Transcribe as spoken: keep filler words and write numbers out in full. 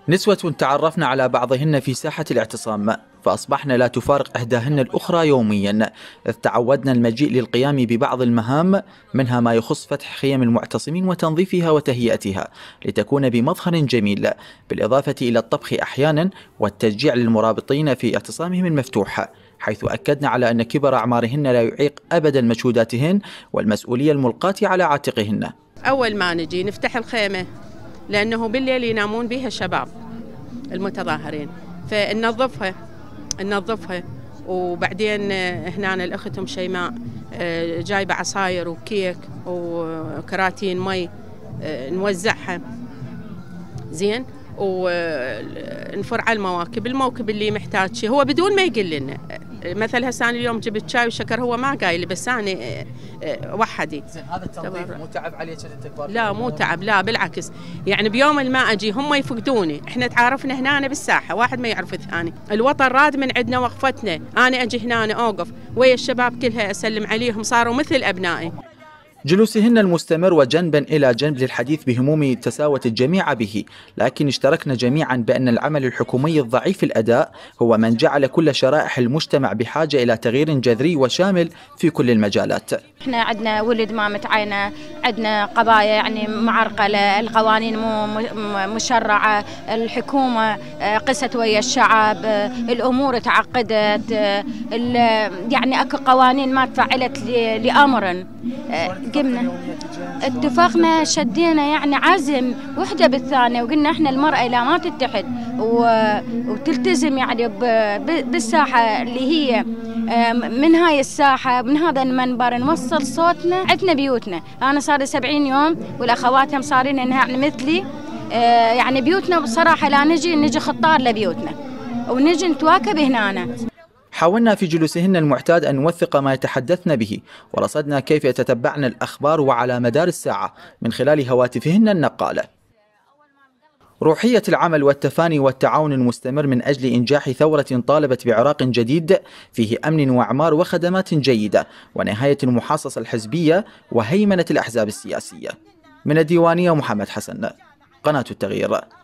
نسوة تعرفن على بعضهن في ساحة الاعتصام، فأصبحن لا تفارق إحداهن الأخرى يوميا، إذ تعودن المجيء للقيام ببعض المهام، منها ما يخص فتح خيم المعتصمين وتنظيفها وتهيئتها لتكون بمظهر جميل، بالإضافة إلى الطبخ أحيانا والتشجيع للمرابطين في اعتصامهم المفتوح، حيث أكدن على أن كبر أعمارهن لا يعيق أبدا مجهوداتهن والمسؤولية الملقاة على عاتقهن. أول ما نجي نفتح الخيمة لأنه بالليل ينامون بها الشباب المتظاهرين، فننظفها ننظفها وبعدين هنا الأخت أم شيماء جايبة عصاير وكيك وكراتين مي نوزعها زين، ونفر على المواكب الموكب اللي محتاج شيء هو بدون ما يقول لنا. مثلا هسه انا اليوم جبت شاي وشكر هو ما قايل لي، بس انا وحدي. زين هذا التنظيف مو تعب عليك انت كبار؟ لا مو تعب، لا بالعكس، يعني بيوم ما اجي هم يفقدوني، احنا تعارفنا هنا أنا بالساحه، واحد ما يعرف الثاني، الوطن راد من عندنا وقفتنا، انا اجي هنا أنا اوقف ويا الشباب كلها اسلم عليهم، صاروا مثل ابنائي. جلوسهن المستمر وجنبا إلى جنب للحديث بهموم تساوت الجميع به، لكن اشتركنا جميعا بأن العمل الحكومي الضعيف الأداء هو من جعل كل شرائح المجتمع بحاجة إلى تغيير جذري وشامل في كل المجالات. احنا عندنا ولد ما متعينة، عندنا قضايا يعني معرقلة، القوانين مو مشرعة، الحكومة قست ويا الشعب، الأمور تعقدت، يعني اكو قوانين ما تفعلت لأمر. قمنا اتفقنا شدينا يعني عزم وحده بالثانيه، وقلنا احنا المراه لا ما تتحد وتلتزم يعني بالساحه اللي هي من هاي الساحه، من هذا المنبر نوصل صوتنا. عندنا بيوتنا، انا صار لي سبعين يوم والاخوات هم صارين يعني مثلي، يعني بيوتنا بصراحه لا نجي نجي خطار لبيوتنا ونجي نتواكب هنا. حاولنا في جلوسهن المعتاد أن نوثق ما يتحدثن به، ورصدنا كيف يتتبعن الأخبار وعلى مدار الساعة من خلال هواتفهن النقالة. روحية العمل والتفاني والتعاون المستمر من أجل إنجاح ثورة طالبت بعراق جديد فيه أمن وإعمار وخدمات جيدة ونهاية المحاصصة الحزبية وهيمنة الأحزاب السياسية. من الديوانية محمد حسن، قناة التغيير.